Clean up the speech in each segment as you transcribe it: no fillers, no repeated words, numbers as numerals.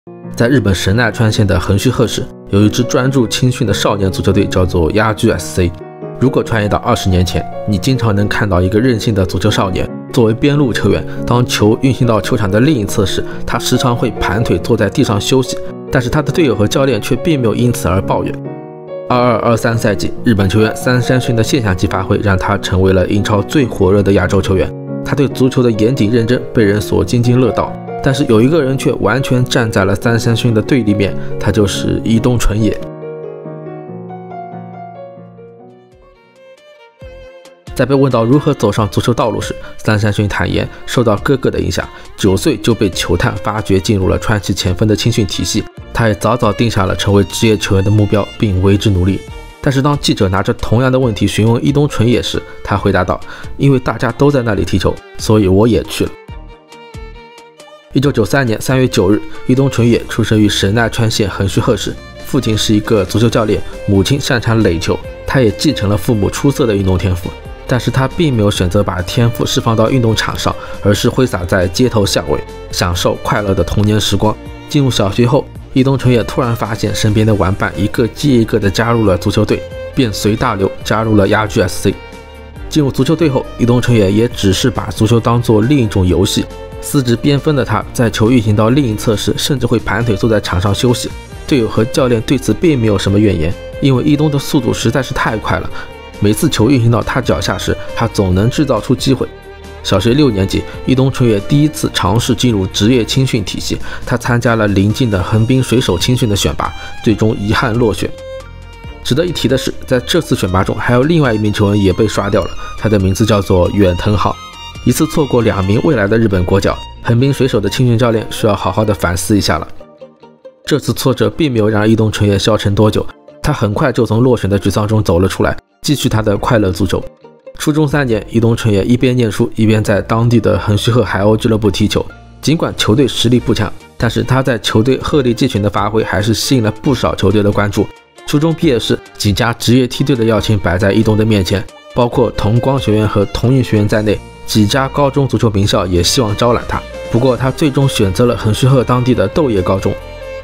在日本神奈川县的横须贺市，有一支专注青训的少年足球队，叫做鸭居 SC。如果穿越到20年前，你经常能看到一个任性的足球少年，作为边路球员，当球运行到球场的另一侧时，他时常会盘腿坐在地上休息，但是他的队友和教练却并没有因此而抱怨。22-23赛季，日本球员三山勋的现象级发挥让他成为了英超最火热的亚洲球员。他对足球的严谨认真被人所津津乐道，但是有一个人却完全站在了三山勋的对立面，他就是伊东纯也。在被问到如何走上足球道路时，三山勋坦言，受到哥哥的影响，9岁就被球探发掘进入了川崎前锋的青训体系，他也早早定下了成为职业球员的目标，并为之努力。但是当记者拿着同样的问题询问伊东纯也时，他回答道：“因为大家都在那里踢球，所以我也去了。”1993年3月9日，伊东纯也出生于神奈川县横须贺市，父亲是一个足球教练，母亲擅长垒球，他也继承了父母出色的运动天赋。但是他并没有选择把天赋释放到运动场上，而是挥洒在街头巷尾，享受快乐的童年时光。进入小学后，伊东纯也突然发现身边的玩伴一个接一个的加入了足球队，便随大流加入了鸭居 SC。进入足球队后，伊东纯也只是把足球当作另一种游戏。司职边锋的他，在球运行到另一侧时，甚至会盘腿坐在场上休息。队友和教练对此并没有什么怨言，因为伊东的速度实在是太快了。每次球运行到他脚下时，他总能制造出机会。小学6年级，伊东纯也第一次尝试进入职业青训体系，他参加了邻近的横滨水手青训的选拔，最终遗憾落选。值得一提的是，在这次选拔中，还有另外一名球员也被刷掉了，他的名字叫做远藤航。一次错过2名未来的日本国脚，横滨水手的青训教练需要好好的反思一下了。这次挫折并没有让伊东纯也消沉多久，他很快就从落选的沮丧中走了出来，继续他的快乐足球。初中3年，伊东纯也一边念书，一边在当地的横须贺海鸥俱乐部踢球。尽管球队实力不强，但是他在球队鹤立鸡群的发挥还是吸引了不少球队的关注。初中毕业时，几家职业梯队的邀请摆在伊东的面前，包括同光学院和同运学院在内，几家高中足球名校也希望招揽他。不过他最终选择了横须贺当地的豆叶高中。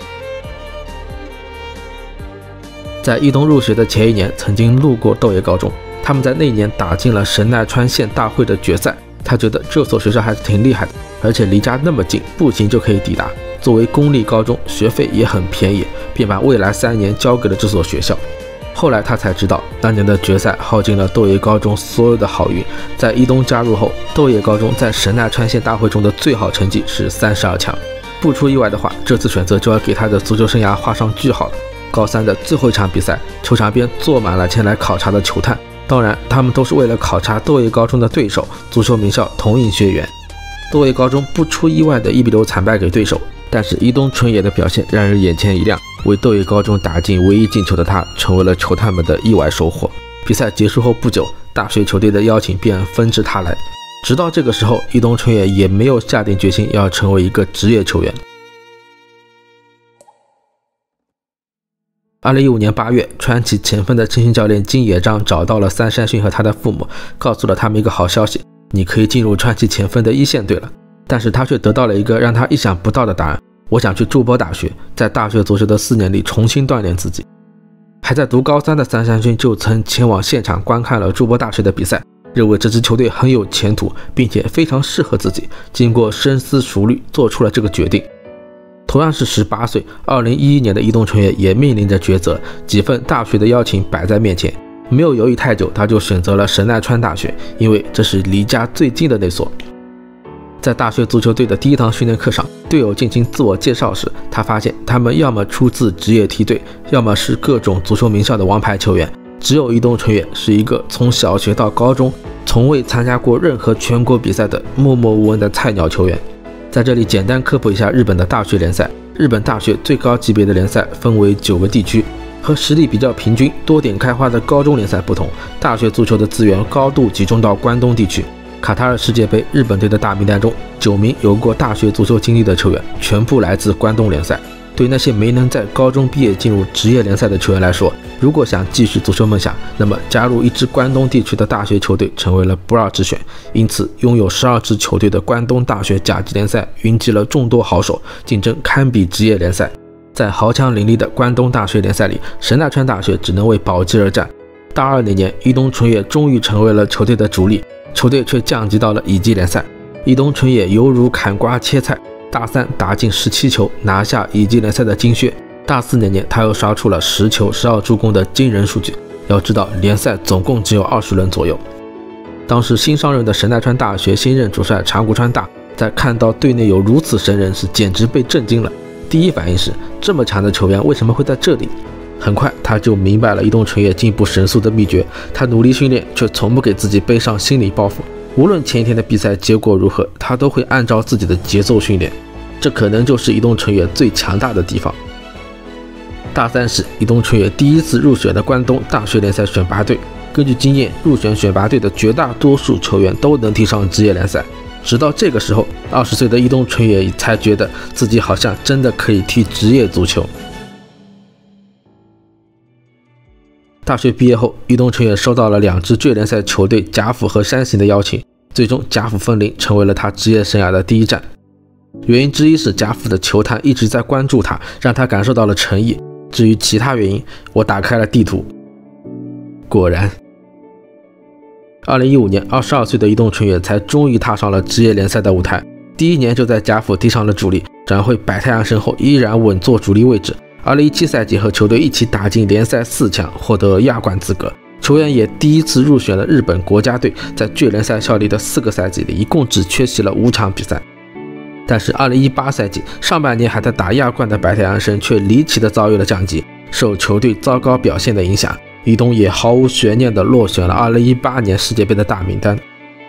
在伊东入学的前一年，曾经路过豆叶高中，他们在那年打进了神奈川县大会的决赛。他觉得这所学校还是挺厉害的，而且离家那么近，步行就可以抵达。作为公立高中，学费也很便宜，便把未来3年交给了这所学校。后来他才知道，当年的决赛耗尽了豆叶高中所有的好运。在伊东加入后，豆叶高中在神奈川县大会中的最好成绩是32强。不出意外的话，这次选择就要给他的足球生涯画上句号了。高3的最后一场比赛，球场边坐满了前来考察的球探，当然他们都是为了考察豆叶高中的对手，足球名校同印学园。豆叶高中不出意外的1比6惨败给对手，但是伊东纯也的表现让人眼前一亮，为豆叶高中打进唯一进球的他，成为了球探们的意外收获。比赛结束后不久，大学球队的邀请便纷至沓来。直到这个时候，伊东纯也没有下定决心要成为一个职业球员。2015年8月，川崎前锋的青训教练金野章找到了三山勋和他的父母，告诉了他们一个好消息：你可以进入川崎前锋的一线队了。但是他却得到了一个让他意想不到的答案：我想去筑波大学，在大学足球的4年里重新锻炼自己。还在读高3的三山勋就曾前往现场观看了筑波大学的比赛，认为这支球队很有前途，并且非常适合自己。经过深思熟虑，做出了这个决定。同样是18岁，2011年的伊东纯也面临着抉择，几份大学的邀请摆在面前，没有犹豫太久，他就选择了神奈川大学，因为这是离家最近的那所。在大学足球队的第一堂训练课上，队友进行自我介绍时，他发现他们要么出自职业梯队，要么是各种足球名校的王牌球员，只有伊东纯也是一个从小学到高中从未参加过任何全国比赛的默默无闻的菜鸟球员。在这里简单科普一下日本的大学联赛。日本大学最高级别的联赛分为9个地区，和实力比较平均、多点开花的高中联赛不同，大学足球的资源高度集中到关东地区。卡塔尔世界杯日本队的大名单中，9名有过大学足球经历的球员全部来自关东联赛。 对那些没能在高中毕业进入职业联赛的球员来说，如果想继续足球梦想，那么加入一支关东地区的大学球队成为了不二之选。因此，拥有12支球队的关东大学甲级联赛云集了众多好手，竞争堪比职业联赛。在豪强林立的关东大学联赛里，神奈川大学只能为保级而战。大2那年，伊东纯也终于成为了球队的主力，球队却降级到了乙级联赛。伊东纯也犹如砍瓜切菜，大3打进17球，拿下乙级联赛的金靴。大4那年，他又刷出了10球12助攻的惊人数据。要知道，联赛总共只有20轮左右。当时新上任的神奈川大学新任主帅长谷川大，在看到队内有如此神人时，简直被震惊了。第一反应是，这么强的球员为什么会在这里？很快他就明白了伊东纯也进步神速的秘诀。他努力训练，却从不给自己背上心理包袱。无论前一天的比赛结果如何，他都会按照自己的节奏训练。这可能就是伊东纯也最强大的地方。大3时，伊东纯也第一次入选了关东大学联赛选拔队。根据经验，入选选拔队的绝大多数球员都能踢上职业联赛。直到这个时候，20岁的伊东纯也才觉得自己好像真的可以踢职业足球。大学毕业后，伊东纯也收到了2支职业联赛球队甲府和山形的邀请，最终甲府枫林成为了他职业生涯的第一站。原因之一是甲府的球坛一直在关注他，让他感受到了诚意。至于其他原因，我打开了地图，果然2015年22岁的伊东纯也才终于踏上了职业联赛的舞台。第1年就在甲府踢上了主力，转会百太阳身后依然稳坐主力位置。2017赛季和球队一起打进联赛4强，获得亚冠资格。球员也第一次入选了日本国家队，在职业联赛效力的4个赛季里，一共只缺席了5场比赛。但是2018赛季上半年还在打亚冠的百太阳神却离奇的遭遇了降级，受球队糟糕表现的影响，伊东也毫无悬念地落选了2018年世界杯的大名单。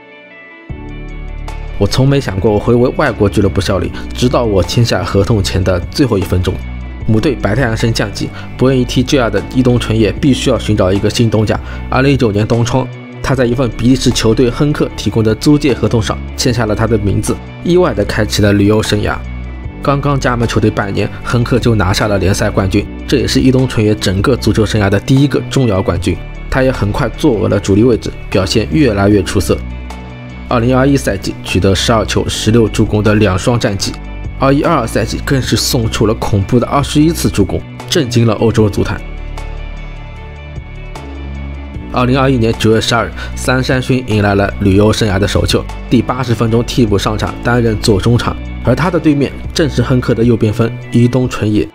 我从没想过我会为外国俱乐部效力，直到我签下合同前的最后1分钟。母队百太阳神降级，不愿意踢 JR 的伊东纯也必须要寻找一个新东家。2019年冬窗，他在一份比利时球队亨克提供的租借合同上签下了他的名字，意外地开启了旅游生涯。刚刚加盟球队半年，亨克就拿下了联赛冠军，这也是伊东纯也整个足球生涯的第1个中摇冠军。他也很快坐稳了主力位置，表现越来越出色。2021赛季取得12球16助攻的2双战绩，21-22赛季更是送出了恐怖的21次助攻，震惊了欧洲足坛。2021年9月12日，三山勋迎来了旅游生涯的首秀，第80分钟替补上场担任左中场，而他的对面正是亨克的右边锋伊东纯也。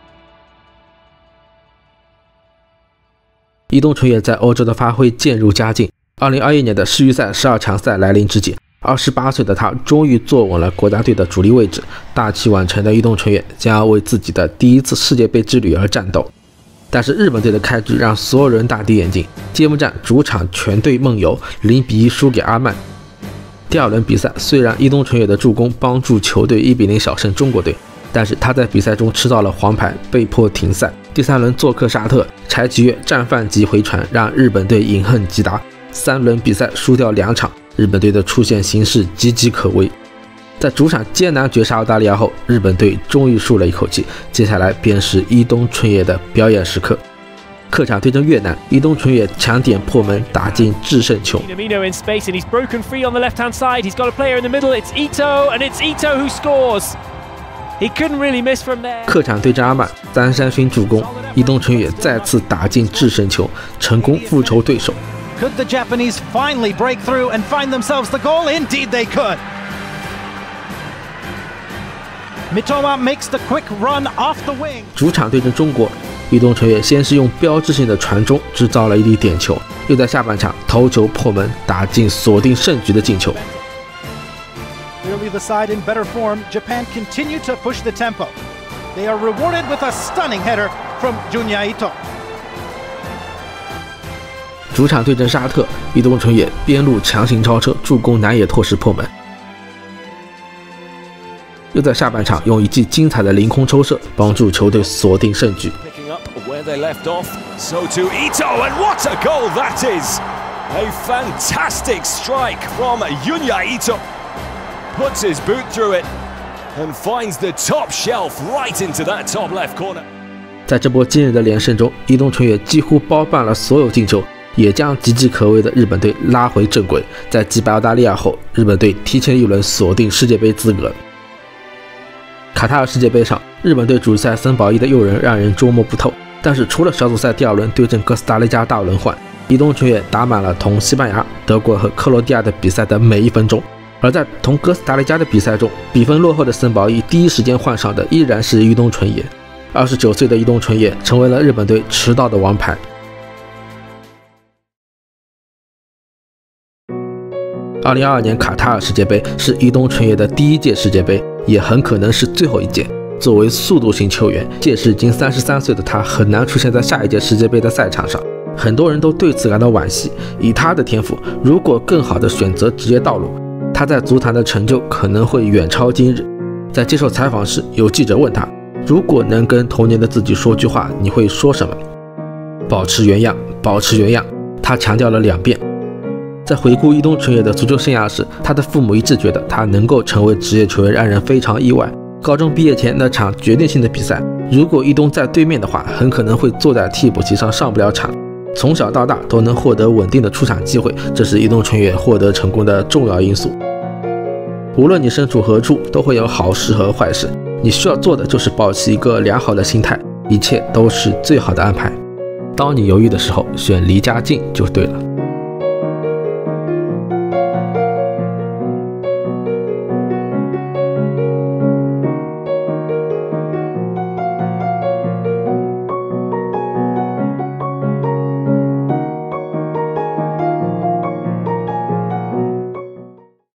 伊东纯也在欧洲的发挥渐入佳境。2021年的世预赛12强赛来临之际，28岁的他终于坐稳了国家队的主力位置。大器晚成的伊东纯也将要为自己的第1次世界杯之旅而战斗。但是日本队的开局让所有人大跌眼镜，揭幕战主场全队梦游，0-1输给阿曼。第2轮比赛，虽然伊东纯也的助攻帮助球队1-0小胜中国队，但是他在比赛中吃到了黄牌，被迫停赛。第3轮做客沙特，柴崎岳战犯级回传让日本队饮恨极达，3轮比赛输掉2场，日本队的出线形势岌岌可危。在主场艰难绝杀澳大利亚后，日本队终于舒了一口气，接下来便是伊东纯也的表演时刻。客场对阵越南，伊东纯也强点破门，打进制胜球。客场对阵阿曼，三山勋助攻，伊东纯也再次打进制胜球，成功复仇对手。 Could the Japanese finally break through and find themselves the goal? Indeed they could. Mitoma makes the quick run off the wing. 主场对阵中国，伊东纯也先是用标志性的传中制造了一粒点球，又在下半场头球破门，打进锁定胜局的进球。 Clearly the side in better form, Japan continue to push the tempo. They are rewarded with a stunning header from Junya Ito. 主场对阵沙特，伊东纯也边路强行超车，助攻南野拓实破门。又在下半场用一记精彩的凌空抽射，帮助球队锁定胜局。 A fantastic strike from Junya Ito. Puts his boot through it and finds the top shelf right into that top left corner. 在这波惊人的连胜中，伊东纯也几乎包办了所有进球，也将岌岌可危的日本队拉回正轨。在击败澳大利亚后，日本队提前一轮锁定世界杯资格。卡塔尔世界杯上，日本队主帅森保一的诱人让人捉摸不透，但是除了小组赛第2轮对阵哥斯达黎加大轮换，伊东纯也打满了同西班牙、德国和克罗地亚的比赛的每1分钟。而在同哥斯达黎加的比赛中，比分落后的森保一第一时间换上的依然是伊东纯也。29岁的伊东纯也成为了日本队迟到的王牌。2022年卡塔尔世界杯是伊东纯也的第1届世界杯，也很可能是最后一届。作为速度型球员，届时已经33岁的他很难出现在下一届世界杯的赛场上。很多人都对此感到惋惜。以他的天赋，如果更好的选择职业道路，他在足坛的成就可能会远超今日。在接受采访时，有记者问他，如果能跟童年的自己说句话，你会说什么？保持原样，保持原样。他强调了2遍。在回顾伊东纯也的足球生涯时，他的父母一致觉得他能够成为职业球员让人非常意外。高中毕业前那场决定性的比赛，如果伊东在对面的话，很可能会坐在替补席上上不了场。从小到大都能获得稳定的出场机会，这是伊东纯也获得成功的重要因素。无论你身处何处，都会有好事和坏事，你需要做的就是保持一个良好的心态，一切都是最好的安排。当你犹豫的时候，选离家近就对了。